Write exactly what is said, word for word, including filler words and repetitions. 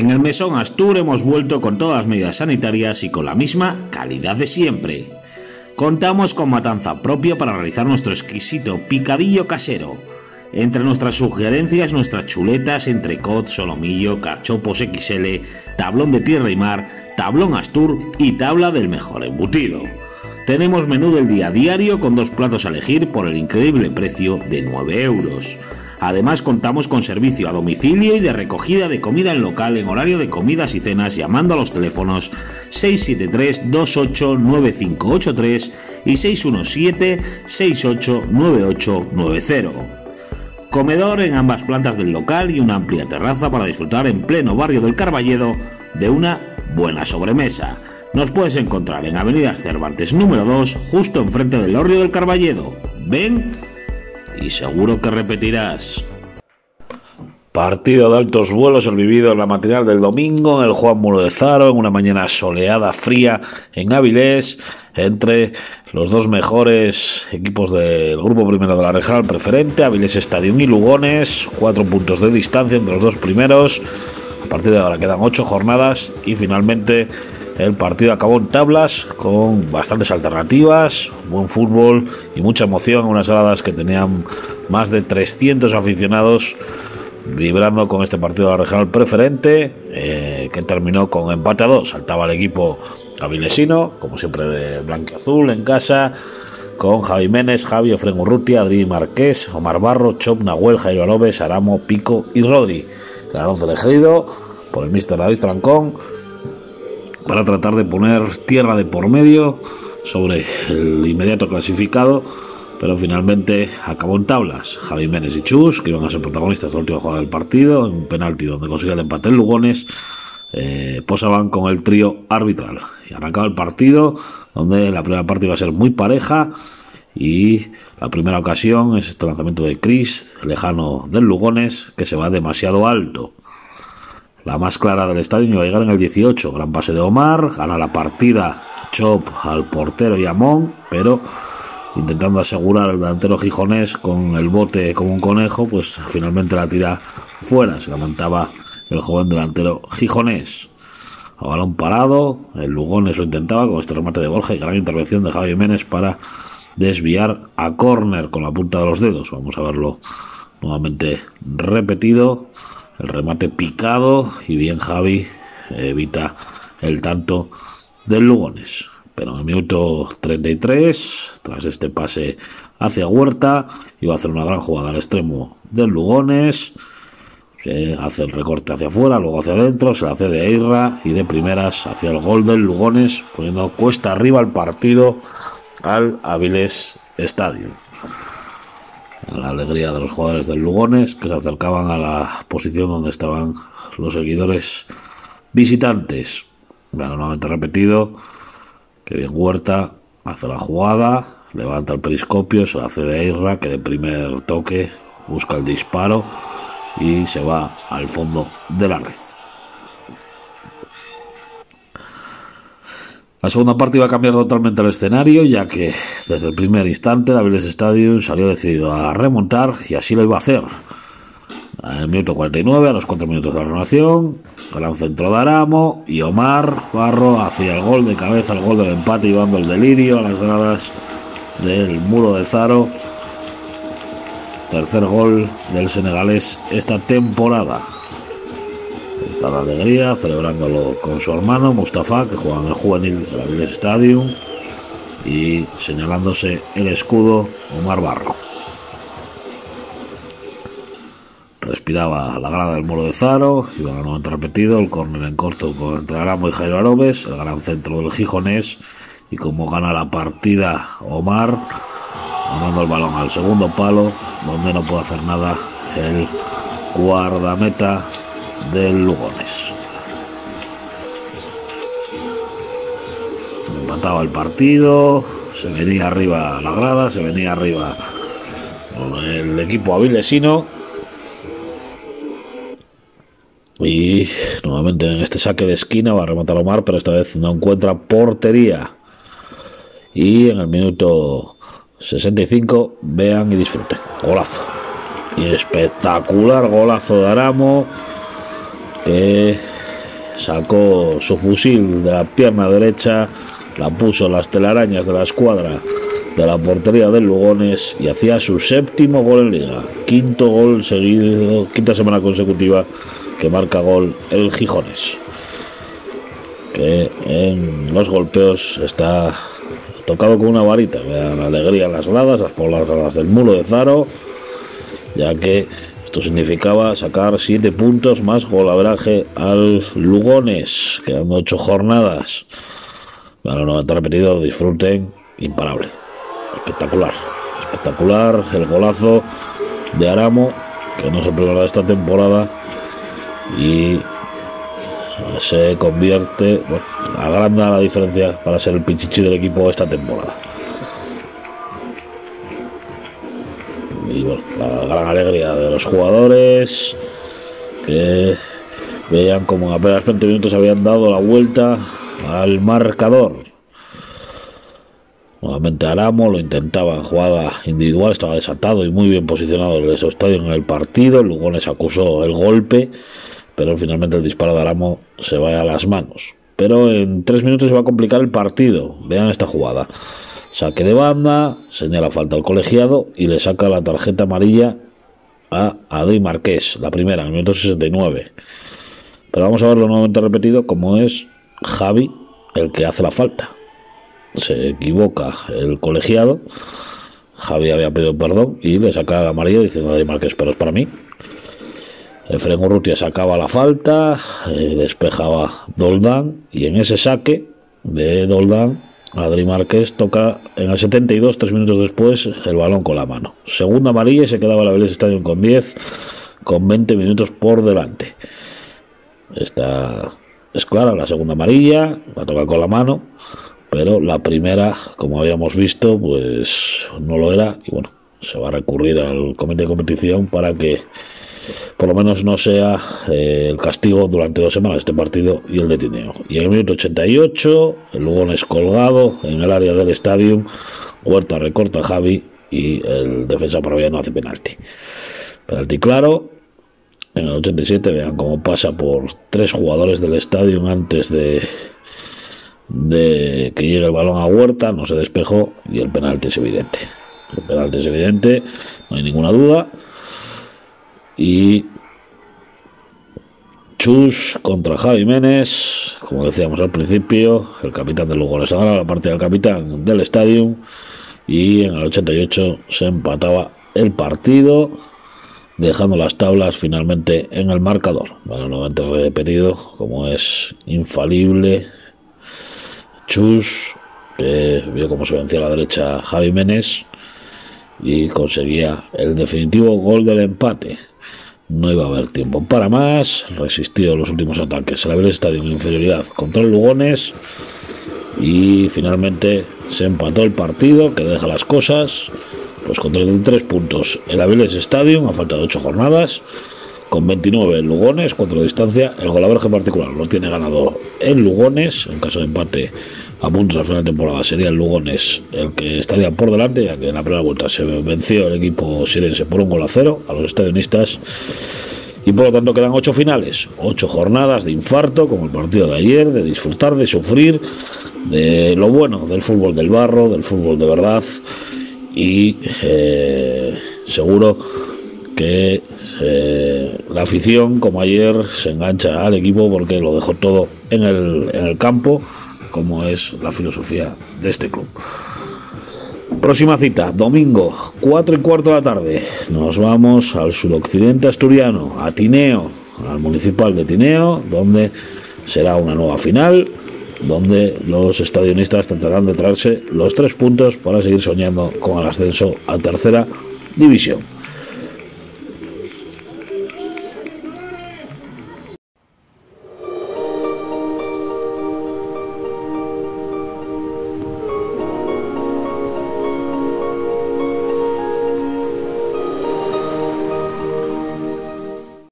En el Mesón Astur hemos vuelto con todas las medidas sanitarias y con la misma calidad de siempre. Contamos con matanza propia para realizar nuestro exquisito picadillo casero. Entre nuestras sugerencias, nuestras chuletas, entrecot, solomillo, cachopos equis ele, tablón de tierra y mar, tablón Astur y tabla del mejor embutido. Tenemos menú del día diario con dos platos a elegir por el increíble precio de nueve euros. Además contamos con servicio a domicilio y de recogida de comida en local en horario de comidas y cenas llamando a los teléfonos seis siete tres, dos ocho nueve cinco ocho tres y seis uno siete, seis ocho nueve ocho nueve cero. Comedor en ambas plantas del local y una amplia terraza para disfrutar en pleno barrio del Carballedo de una buena sobremesa. Nos puedes encontrar en Avenida Cervantes número dos, justo enfrente del Hórreo del Carballedo. Ven y seguro que repetirás. Partido de altos vuelos el vivido en la matinal del domingo en el Juan Muro de Zaro, en una mañana soleada, fría, en Avilés, entre los dos mejores equipos del grupo primero de la regional preferente, Avilés Stadium y Lugones, cuatro puntos de distancia entre los dos primeros. A partir de ahora quedan ocho jornadas y finalmente el partido acabó en tablas con bastantes alternativas, buen fútbol y mucha emoción, unas gradas que tenían más de trescientos aficionados vibrando con este partido de la regional preferente, eh, que terminó con empate a dos. Saltaba el equipo avilesino, como siempre de blanquiazul en casa, con Javi Menes, Javi, Efren Urrutia, Adri Marqués, Omar Barro, Chop, Nahuel, Jairo Arobes, Aramo, Pico y Rodri. El once elegido por el míster David Trancón para tratar de poner tierra de por medio sobre el inmediato clasificado, pero finalmente acabó en tablas. Javi Menes y Chus, que iban a ser protagonistas de la última jugada del partido, en un penalti donde consigue el empate en Lugones, eh, posaban con el trío arbitral. Y arrancaba el partido, donde la primera parte iba a ser muy pareja, y la primera ocasión es este lanzamiento de Chris, lejano del Lugones, que se va demasiado alto. La más clara del estadio iba a llegar en el dieciocho, gran pase de Omar, gana la partida Chop al portero y a Mon, pero intentando asegurar el delantero gijonés con el bote como un conejo, pues finalmente la tira fuera, se lamentaba el joven delantero gijonés. A balón parado, el Lugones lo intentaba con este remate de Borja y gran intervención de Javi Menes para desviar a córner con la punta de los dedos. Vamos a verlo nuevamente repetido. El remate picado y bien Javi evita el tanto del Lugones. Pero en el minuto treinta y tres, tras este pase hacia Huerta, iba a hacer una gran jugada al extremo del Lugones, que hace el recorte hacia afuera, luego hacia adentro, se la hace de Eirra y de primeras hacia el gol del Lugones, poniendo cuesta arriba el partido al Avilés Stadium. La alegría de los jugadores del Lugones, que se acercaban a la posición donde estaban los seguidores visitantes. Bueno, nuevamente repetido, que bien Huerta hace la jugada, levanta el periscopio, se la hace de Eirra, que de primer toque busca el disparo y se va al fondo de la red. La segunda parte iba a cambiar totalmente el escenario, ya que desde el primer instante el Avilés Stadium salió decidido a remontar y así lo iba a hacer. En el minuto cuarenta y nueve, a los cuatro minutos de la renovación, gran centro de Aramo y Omar Barro hacía el gol de cabeza, el gol del empate, llevando el delirio a las gradas del Muro de Zaro. Tercer gol del senegalés esta temporada. Está la alegría, celebrándolo con su hermano Mustafa, que juega en el juvenil del Avilés Stadium, y señalándose el escudo Omar Barro. Respiraba la grada del Muro de Zaro, iba nuevamente repetido, el córner en corto con entre Aramo y Jairo Arobes, el gran centro del gijonés, y como gana la partida Omar, mandando el balón al segundo palo, donde no puede hacer nada el guardameta del Lugones. Empataba el partido, se venía arriba la grada, se venía arriba el equipo avilesino, y nuevamente en este saque de esquina va a rematar Omar, pero esta vez no encuentra portería, y en el minuto sesenta y cinco vean y disfruten, golazo, y espectacular golazo de Aramo, que sacó su fusil de la pierna derecha, la puso en las telarañas de la escuadra de la portería del Lugones y hacía su séptimo gol en Liga, quinto gol seguido, quinta semana consecutiva que marca gol el Gijones, que en los golpeos está tocado con una varita. Vean la alegría en las gradas, por las gradas del Mulo de Zaro, ya que esto significaba sacar siete puntos más golaveraje al Lugones, quedando ocho jornadas. Bueno, noventa repetido, disfruten, imparable, espectacular, espectacular el golazo de Aramo, que no se primerá de esta temporada y se convierte, bueno, agranda la diferencia para ser el pichichi del equipo esta temporada. Y bueno, la gran alegría de los jugadores, que veían como en apenas veinte minutos habían dado la vuelta al marcador. Nuevamente Aramo lo intentaba en jugada individual, estaba desatado y muy bien posicionado en su estadio en el partido. El Lugones acusó el golpe, pero finalmente el disparo de Aramo se va a las manos. Pero en tres minutos se va a complicar el partido. Vean esta jugada: saque de banda, señala falta al colegiado y le saca la tarjeta amarilla a Adri Marqués, la primera, en el minuto sesenta y nueve. Pero vamos a verlo nuevamente repetido, como es Javi el que hace la falta. Se equivoca el colegiado, Javi había pedido perdón y le saca la amarilla diciendo a Adri Marqués, pero es para mí. Efren Urrutia sacaba la falta, eh, despejaba Doldán, y en ese saque de Doldán, Adri Marqués toca en el setenta y dos, tres minutos después, el balón con la mano. Segunda amarilla y se quedaba el Avilés Stadium con diez, con veinte minutos por delante. Esta es clara, la segunda amarilla, la toca con la mano, pero la primera, como habíamos visto, pues no lo era, y bueno, se va a recurrir al comité de competición para que por lo menos no sea eh, el castigo durante dos semanas este partido y el de Tineo. Y en el minuto ochenta y ocho, el Lugones colgado en el área del estadio, Huerta recorta a Javi y el defensa paraguayano hace penalti. Penalti claro. En el ochenta y siete, vean cómo pasa por tres jugadores del estadio antes de, de que llegue el balón a Huerta, no se despejó y el penalti es evidente. El penalti es evidente, no hay ninguna duda. Y Chus contra Javi Menes, como decíamos al principio, el capitán del Lugones ganaba la partida del capitán del estadio y en el ochenta y ocho se empataba el partido, dejando las tablas finalmente en el marcador. Bueno, nuevamente repetido, como es infalible Chus, que vio cómo se vencía a la derecha Javi Menes y conseguía el definitivo gol del empate. No iba a haber tiempo para más, resistió los últimos ataques el Avilés Stadium en inferioridad contra el Lugones y finalmente se empató el partido, que deja las cosas pues con treinta y tres puntos el Avilés Stadium a falta de ocho jornadas, con veintinueve el Lugones, cuatro de distancia. El golaveraje particular lo tiene ganado el Lugones, en caso de empate a puntos al final de temporada sería el Lugones el que estaría por delante, ya que en la primera vuelta se venció el equipo sirense por un gol a cero a los estadionistas, y por lo tanto quedan ocho finales, ocho jornadas de infarto, como el partido de ayer, de disfrutar, de sufrir, de lo bueno del fútbol del barro, del fútbol de verdad, y eh, seguro que eh, la afición, como ayer, se engancha al equipo porque lo dejó todo en el, en el campo, como es la filosofía de este club. Próxima cita, domingo, cuatro y cuarto de la tarde. Nos vamos al suroccidente asturiano, a Tineo, al municipal de Tineo, donde será una nueva final, donde los estadionistas tratarán de traerse los tres puntos para seguir soñando con el ascenso a tercera división.